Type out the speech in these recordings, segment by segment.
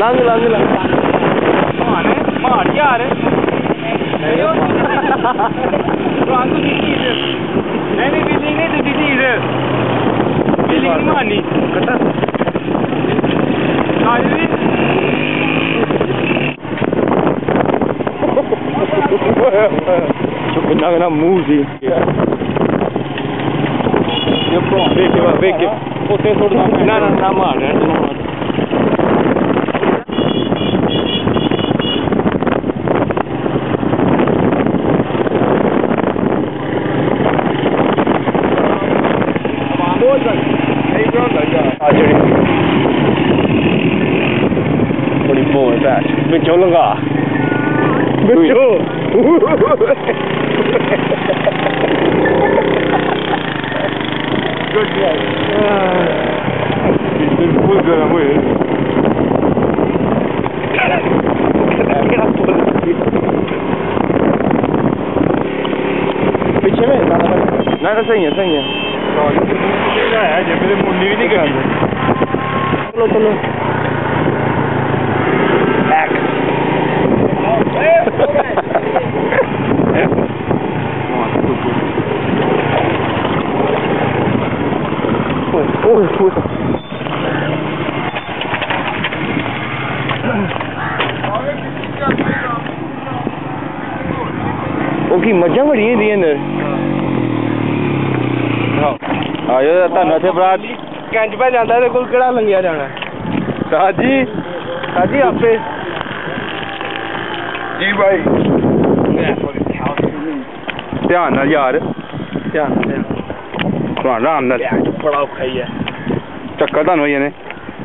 लंघ मार यार नहीं बिल्डिंग नहीं दूसरी चीज बिल्डिंग नहीं मारनी ना मुंह सी ना मार बड़ी बोल बिचो लगा बिचो बिल्कुल गर्म हुए पीछे में ना सही है जब मेरे मुंडी भी नहीं कर चलो मजा बड़ी है अंदर आयो धन्ना से बरात कैंच पे जाता है कोल केड़ा लंघिया जाना साजी आपे जी भाई ध्यान नाल यार ध्यान आराम नाल बड़ा औखा ही है चक्कर तानू होई जाने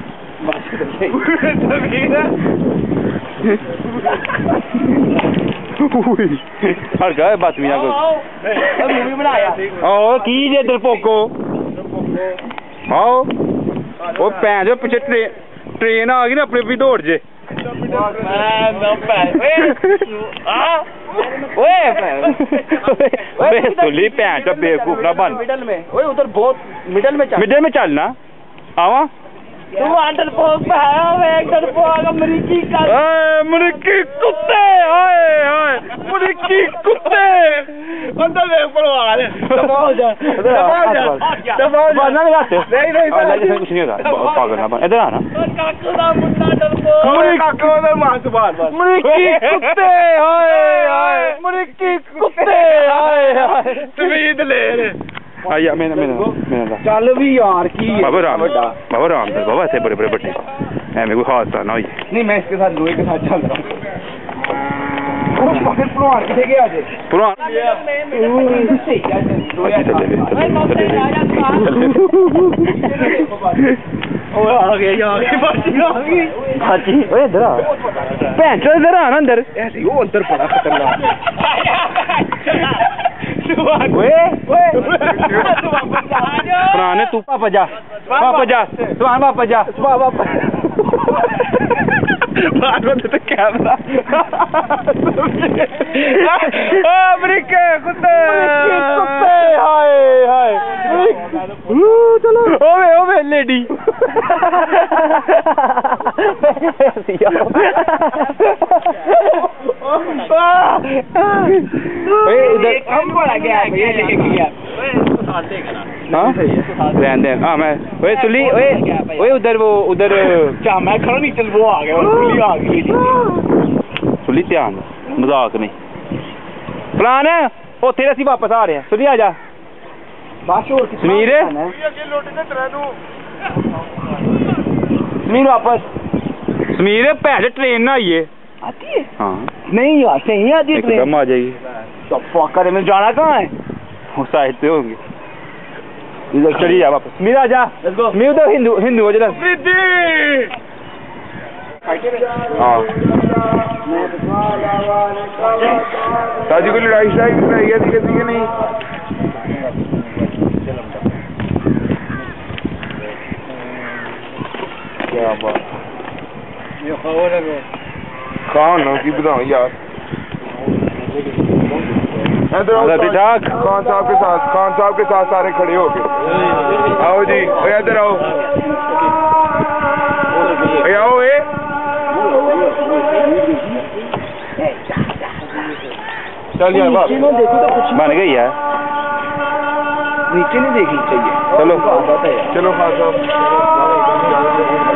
हल्का बदतमीज मूवी बनाया आओ की जे डरपोको आओ वो भैन जो पिछे ट्रेन आ गई ना अपने भी दौड़ जे भैन तो बेवकूफ ना बन मिडल में उधर बहुत मिडल में चलना आवा तू डरपोक पे है डरपोक अमरीकी कुत्ते अमरीकी कुत्ते अंदर देख परवाह है दबाओ जा मारना नहीं आते नहीं कुछ नहीं होता पागल ना बन इधर आना काकू दा मुंडा डरपोक काकू दा मार बार अमरीकी कुत्ते अमरीकी कुत्ते तमीज ले रे आया मैंने चल भी यार की बाबा राम बाबा ऐसे बड़े बट्टे ऐमें कोई हादसा ना हो नहीं मैं इसके साथ लोहे के साथ चल रहा हूँ पुरान किथे गया जे पुरान ओए आ गया हाजी ओए इधर आ भैन चो इधर आ ना अंदर ऐसे वो अंदर बड़ा खतरनाक पुराने तू पापा जा तो कैमरा अमेरिका कुत्ते हाय चलो ओवे लेडी मैं सुली उधर मैं खड़ा नहीं चल वो आ गया आ गई सुली ध्यान मजाक नहीं प्लान है उत्थे असीं वापस आ रहे हैं सुली आ जा समीर वापस समीर भैन ट्रेन ना आइए आती है हाँ नहीं यार सही आती है ट्रेन आ जाएगी तो फाकर में जाना कहाँ है वो साइड पे होंगे इधर चलिए वापस समीर आ जा मैं उधर हिंदू हो जरा हाँ ताजी कोई लड़ाई है नहीं क्या बात ये खबर है कौन हो की बताओ यार खान साहब के साथ सारे खड़े हो गए आओ जी इधर आओ आओ चल यार बाप बन गई है नीचे नहीं देखनी चाहिए चलो चलो खासा